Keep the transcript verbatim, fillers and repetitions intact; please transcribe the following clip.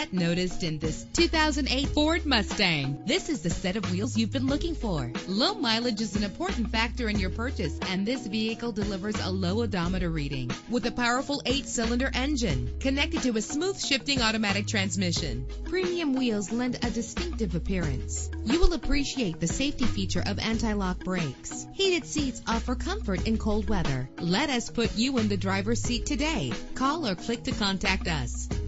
Get noticed in this two thousand eight Ford Mustang. This is the set of wheels you've been looking for. Low mileage is an important factor in your purchase, and this vehicle delivers a low odometer reading with a powerful eight-cylinder engine connected to a smooth shifting automatic transmission. Premium wheels lend a distinctive appearance. You will appreciate the safety feature of anti-lock brakes. Heated seats offer comfort in cold weather. Let us put you in the driver's seat today. Call or click to contact us.